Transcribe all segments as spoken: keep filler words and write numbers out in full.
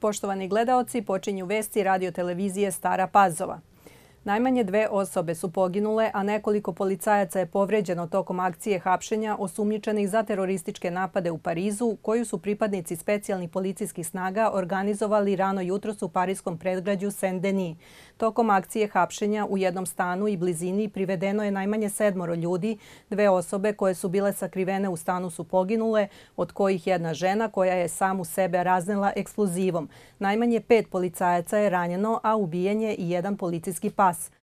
poštovani gledaoci, počinju vesti radio-televizije Stara Pazova. Najmanje dve osobe su poginule, a nekoliko policajaca je povređeno tokom akcije hapšenja osumnjičenih za terorističke napade u Parizu, koju su pripadnici specijalnih policijskih snaga organizovali rano jutros u pariskom predgrađu Saint-Denis. Tokom akcije hapšenja u jednom stanu i blizini privedeno je najmanje sedmoro ljudi. Dve osobe koje su bile sakrivene u stanu su poginule, od kojih jedna žena koja je samu sebe raznela eksplozivom. Najmanje pet policajaca je ranjeno, a ubijen je i jedan policijski pas.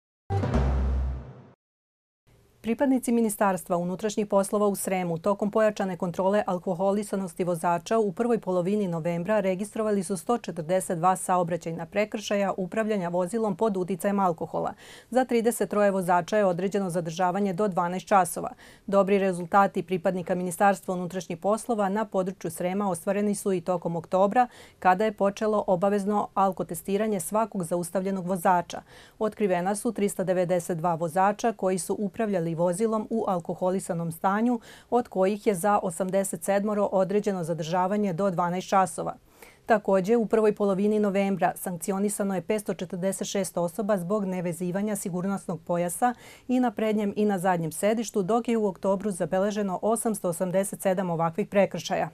Pripadnici Ministarstva unutrašnjih poslova u Sremu tokom pojačane kontrole alkoholisanosti vozača u prvoj polovini novembra registrovali su sto četrdeset dva saobraćajna prekršaja upravljanja vozilom pod uticajem alkohola. Za trideset troje vozača je određeno zadržavanje do dvanaest časova. Dobri rezultati pripadnika Ministarstva unutrašnjih poslova na području Srema ostvareni su i tokom oktobra, kada je počelo obavezno alkotestiranje svakog zaustavljenog vozača. Otkrivena su trista devedeset dva vozača koji su upravljali vozilom u alkoholisanom stanju, od kojih je za osamdeset sedam određeno zadržavanje do dvanaest časova. Također, u prvoj polovini novembra sankcionisano je petsto četrdeset šest osoba zbog nevezivanja sigurnosnog pojasa i na prednjem i na zadnjem sedištu, dok je u oktobru zabeleženo osamsto osamdeset sedam ovakvih prekršaja.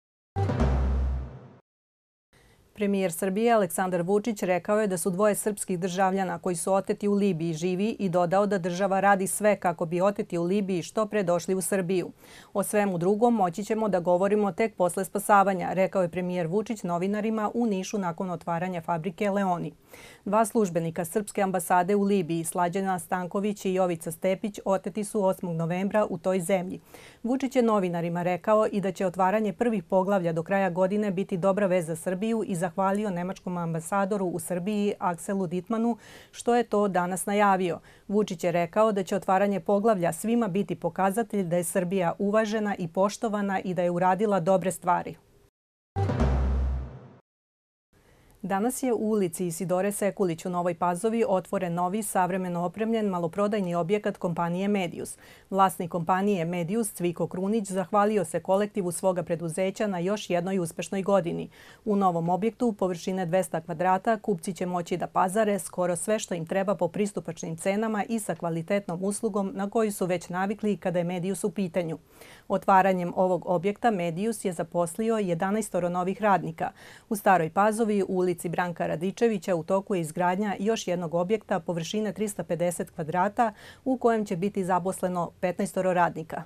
Premijer Srbije Aleksandar Vučić rekao je da su dvoje srpskih državljana koji su oteti u Libiji živi i dodao da država radi sve kako bi oteti u Libiji što pre došli u Srbiju. O svemu drugom moći ćemo da govorimo tek posle spasavanja, rekao je premijer Vučić novinarima u Nišu nakon otvaranja fabrike Leoni. Dva službenika Srpske ambasade u Libiji, Slađana Stanković i Jovica Stepić, oteti su osmog novembra u toj zemlji. Vučić je novinarima rekao i da će otvaranje prvih poglavlja do kraja godine biti dobra vez za Srbiju i zahvalio nemačkom ambasadoru u Srbiji Akselu Ditmanu što je to danas najavio. Vučić je rekao da će otvaranje poglavlja svima biti pokazatelj da je Srbija uvažena i poštovana i da je uradila dobre stvari. Danas je u ulici Isidore Sekulić u Novoj Pazovi otvoren novi, savremeno opremljen maloprodajni objekat kompanije Medius. Vlasnik kompanije Medius, Cviko Krunić, zahvalio se kolektivu svoga preduzeća na još jednoj uspešnoj godini. U novom objektu, površine dvesta kvadrata, kupci će moći da pazare skoro sve što im treba po pristupačnim cenama i sa kvalitetnom uslugom na koju su već navikli kada je Medius u pitanju. Otvaranjem ovog objekta Medius je zaposlio jedanaestoro novih radnika. U Staroj Pazovi, u ulici Branka Radičevića, u toku je izgradnja još jednog objekta površine trista pedeset kvadrata u kojem će biti zaposleno petnaestoro radnika.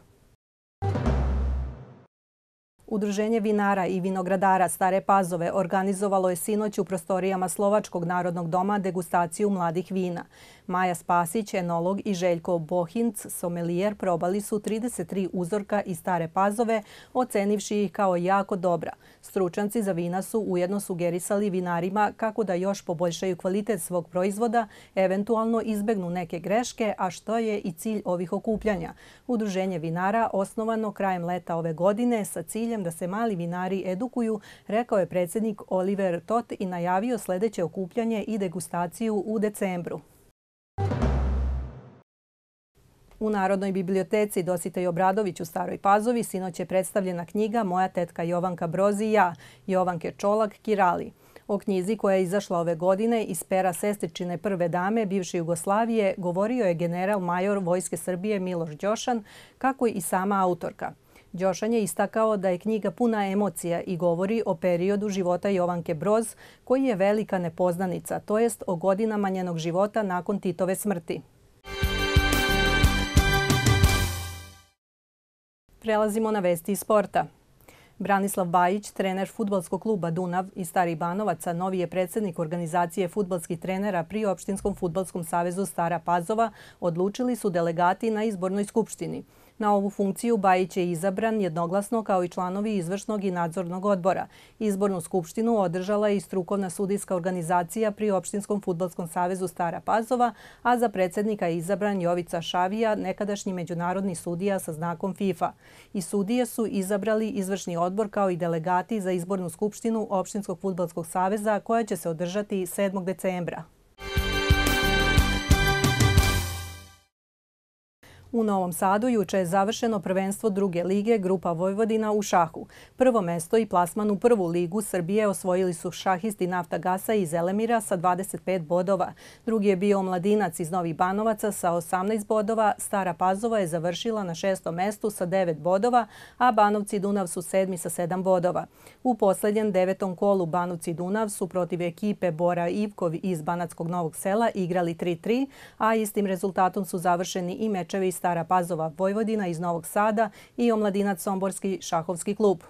Udruženje vinara i vinogradara Stare Pazove organizovalo je sinoć u prostorijama Slovačkog narodnog doma degustaciju mladih vina. Maja Spasić, enolog, i Željko Bohinc, somelijer, probali su trideset tri uzorka iz Stare Pazove, ocenivši ih kao jako dobra. Stručnjaci za vina su ujedno sugerisali vinarima kako da još poboljšaju kvalitet svog proizvoda, eventualno izbegnu neke greške, a što je i cilj ovih okupljanja. Udruženje vinara, osnovano krajem leta ove godine sa ciljem da se mali vinari edukuju, rekao je predsjednik Oliver Tot i najavio sljedeće okupljanje i degustaciju u decembru. U Narodnoj biblioteci Dositej Obradović u Staroj Pazovi sinoć je predstavljena knjiga Moja tetka Jovanka Broz i ja, Jovanke Čolak Kirali. O knjizi koja je izašla ove godine iz pera sestričine prve dame bivše Jugoslavije govorio je general major Vojske Srbije Miloš Đošan, kako i sama autorka. Đošan je istakao da je knjiga puna emocija i govori o periodu života Jovanke Broz, koji je velika nepoznanica, to jest o godinama njenog života nakon Titove smrti. Prelazimo na vesti iz sporta. Branislav Bajić, trener fudbalskog kluba Dunav iz Starih Banovaca, novi je predsjednik organizacije fudbalskih trenera pri Opštinskom fudbalskom savezu Stara Pazova, odlučili su delegati na izbornoj skupštini. Na ovu funkciju Bajić je izabran jednoglasno kao i članovi izvršnog i nadzornog odbora. Izbornu skupštinu održala je i strukovna sudijska organizacija pri Opštinskom fudbalskom savezu Stara Pazova, a za predsjednika je izabran Jovica Šavija, nekadašnji međunarodni sudija sa znakom FIFA. I sudije su izabrali izvršni odbor kao i delegati za izbornu skupštinu Opštinskog fudbalskog saveza koja će se održati sedmog decembra. U Novom Sadu juče je završeno prvenstvo druge lige Grupa Vojvodina u šahu. Prvo mesto i plasman u prvu ligu Srbije osvojili su šahisti Naftagasa iz Zelemira sa dvadeset pet bodova. Drugi je bio Omladinac iz Novih Banovaca sa osamnaest bodova, Stara Pazova je završila na šestom mestu sa devet bodova, a Banovci Dunav su sedmi sa sedam bodova. U posljednjem devetom kolu Banovci Dunav su protiv ekipe Bora Ivkov iz Banatskog Novog Sela igrali tri tri, a istim rezultatom su završeni i mečevi Stara Pazova Vojvodina iz Novog Sada i Omladinac Somborski šahovski klub.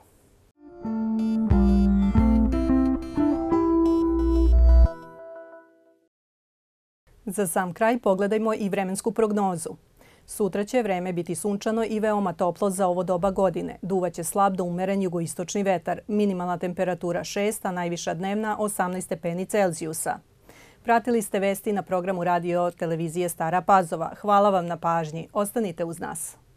Za sam kraj pogledajmo i vremensku prognozu. Sutra će vreme biti sunčano i veoma toplo za ovo doba godine. Duvaće slab do umeren jugoistočni vetar. Minimalna temperatura šest, a najviša dnevna osamnaest stepeni Celzijusa. Pratili ste vesti na programu radio televizije Stara Pazova. Hvala vam na pažnji. Ostanite uz nas.